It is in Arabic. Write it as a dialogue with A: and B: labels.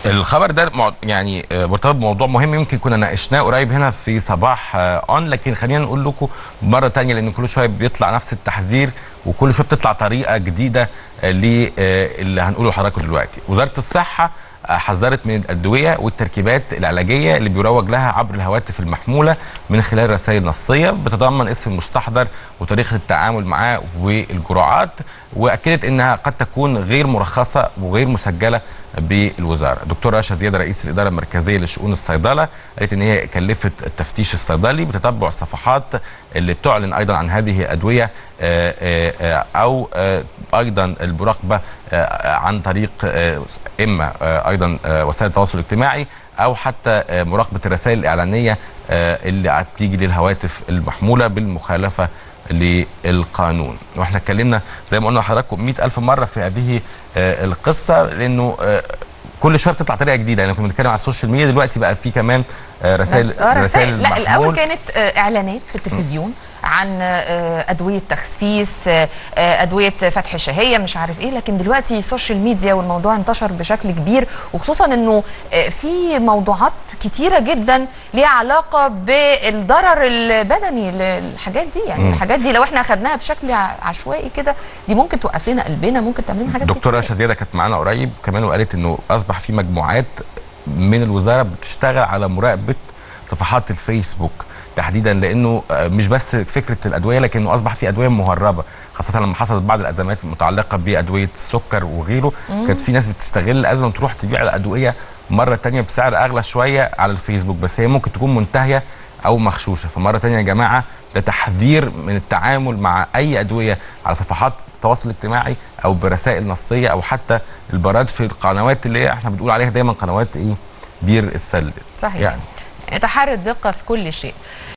A: الخبر ده يعني مرتبط بموضوع مهم يمكن كنا ناقشناه قريب هنا في صباح اون، لكن خلينا نقول لكم مره ثانيه لان كل شويه بيطلع نفس التحذير وكل شويه بتطلع طريقه جديده اللي هنقوله لحضراتكم دلوقتي. وزاره الصحه حذرت من الادويه والتركيبات العلاجيه اللي بيروج لها عبر الهواتف المحموله من خلال رسائل نصيه بتتضمن اسم المستحضر وطريقه التعامل معاه والجرعات، واكدت انها قد تكون غير مرخصه وغير مسجله بالوزاره. دكتوره رشا زياده رئيس الاداره المركزيه لشؤون الصيدله قالت ان هي كلفت التفتيش الصيدلي بتتبع الصفحات اللي بتعلن ايضا عن هذه الادويه او ايضا المراقبه عن طريق اما ايضا وسائل التواصل الاجتماعي او حتى مراقبه الرسائل الاعلانيه اللي هتيجي للهواتف المحموله بالمخالفه للقانون. واحنا اتكلمنا زي ما قلنا لحضراتكم 100,000 مره في هذه القصه، لانه كل شويه بتطلع طريقه جديده. يعني كنا بنتكلم على السوشيال ميديا، دلوقتي بقى في كمان رسائل
B: لا، الاول كانت اعلانات في التلفزيون عن ادويه تخسيس، ادويه فتح شهيه، مش عارف ايه، لكن دلوقتي السوشيال ميديا والموضوع انتشر بشكل كبير، وخصوصا انه في موضوعات كتيره جدا ليها علاقه بالضرر البدني للحاجات دي. يعني الحاجات دي لو احنا اخذناها بشكل عشوائي كده دي ممكن توقف لنا قلبنا، ممكن تعمل لنا حاجات كتير.
A: دكتوره رشا زياده كانت معانا قريب كمان وقالت انه اصبح في مجموعات من الوزاره بتشتغل على مراقبه صفحات الفيسبوك تحديدا، لانه مش بس فكره الادويه لكنه اصبح في ادويه مهربه، خاصه لما حصلت بعض الازمات المتعلقه بادويه السكر وغيره. كانت في ناس بتستغل الازمه وتروح تبيع الادويه مره ثانيه بسعر اغلى شويه على الفيسبوك، بس هي ممكن تكون منتهيه او مخشوشه. فمره ثانيه يا جماعه ده تحذير من التعامل مع اي ادويه على صفحات التواصل الاجتماعي او برسائل نصيه او حتى البراد في القنوات اللي احنا بنقول عليها دايما قنوات بير السل.
B: صحيح، يعني تحري الدقه في كل شيء.